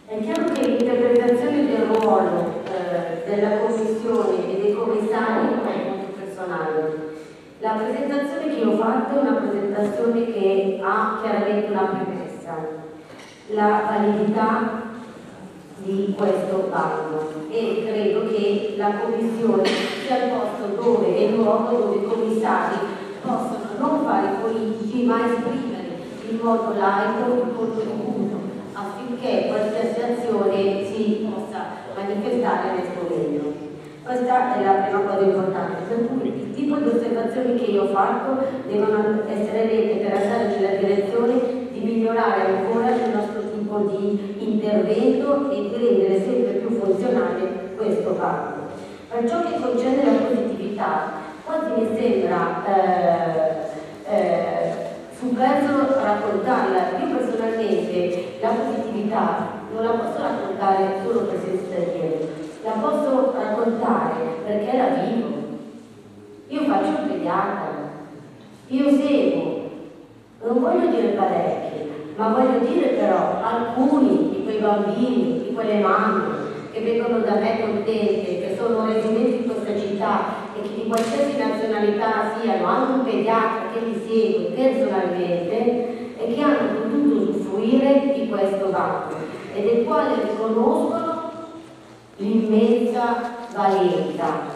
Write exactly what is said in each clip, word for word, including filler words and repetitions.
È chiaro che l'interpretazione del ruolo eh, della commissione e dei commissari è molto personale. La presentazione che io ho fatto è una presentazione che ha chiaramente una premessa, la validità di questo bando, e credo che la commissione sia il posto dove è il luogo dove i commissari possono non fare politici ma esprimere in modo laico il contributo affinché qualsiasi azione si possa manifestare nel momento. Questa è la prima cosa importante, per cui il tipo di osservazioni che io ho fatto devono essere lette per andare nella direzione di migliorare ancora il nostro tipo di intervento e di rendere sempre più funzionale questo bando. Per ciò che concerne la positività, quasi mi sembra eh, eh, superfluo raccontarla. Io personalmente la positività non la posso raccontare solo per senso da dire, la posso raccontare perché la vivo. Io faccio il pediatra, io seguo, non voglio dire parecchi, ma voglio dire però alcuni di quei bambini, di quelle mamme che vengono da me contente, che sono residenti in questa città e che di qualsiasi nazionalità siano, hanno un pediatra che li segue personalmente e che hanno potuto usufruire di questo bando e del quale riconoscono l'immensa valenza,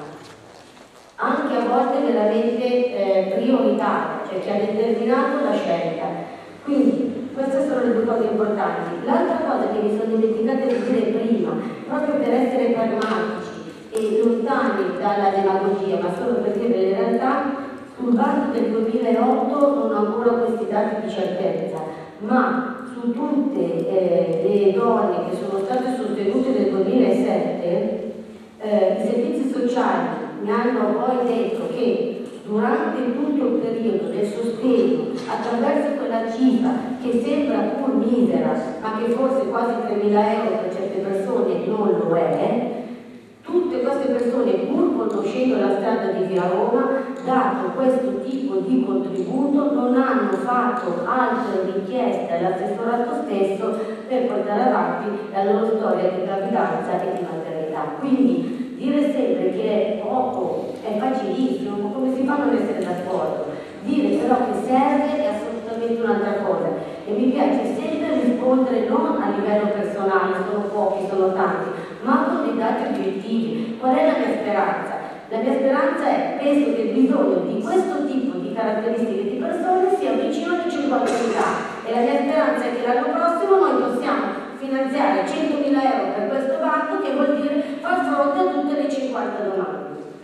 anche a volte veramente eh, prioritaria, cioè che ha determinato la scelta. Quindi queste sono le due cose importanti. L'altra cosa che mi sono dimenticata di dire prima, proprio per essere pragmatici e lontani dalla demagogia, ma solo per dire le realtà, sul bando del duemilaotto non ho ancora questi dati di certezza, ma su tutte eh, le donne che sono state sostenute nel duemilasette, eh, i servizi sociali mi hanno poi detto che durante tutto il periodo del sostegno, attraverso quella cifra che sembra pur misera, ma che forse quasi tremila euro per certe persone non lo è, tutte queste persone, pur conoscendo la strada di Via Roma, dato questo tipo di contributo, non hanno fatto altre richieste all'assessorato stesso per portare avanti la loro storia di gravidanza e di maternità. Quindi dire sempre che è poco è facilissimo, come si fa a non essere d'accordo? Dire però che serve è assolutamente un'altra cosa, e mi piace sempre rispondere non a livello personale, sono pochi, sono tanti, ma con dei dati oggettivi. Qual è la mia speranza? La mia speranza è, penso che il bisogno di questo tipo di caratteristiche di persone sia vicino alle cinquantamila, e la mia speranza è che l'anno prossimo noi possiamo finanziare centomila euro per questo bando, che vuol dire far fronte a tutte le cinquanta domande.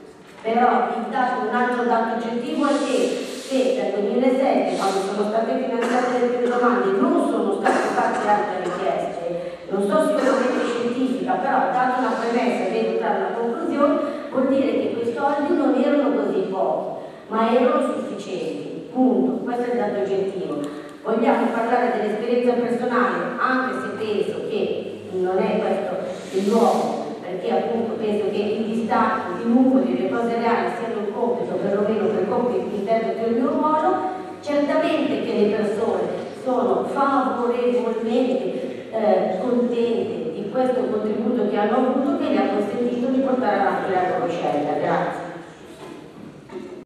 Però il dato, un altro dato oggettivo è che se dal duemilasette, quando sono state finanziate le prime domande, non sono state fatte altre richieste, non so sicuramente scientifica, però dato una premessa e vedo trarre una conclusione, vuol dire che quei soldi non erano così pochi, ma erano sufficienti. Punto. Questo è il dato oggettivo. Vogliamo parlare dell'esperienza personale, anche se penso che non è questo il luogo, perché appunto penso che il distacco, il sviluppo delle cose reali siano un compito, perlomeno per compito interno del mio ruolo. Certamente che le persone sono favorevolmente eh, contente di questo contributo che hanno avuto, che gli ha consentito di portare avanti la loro scelta. Grazie.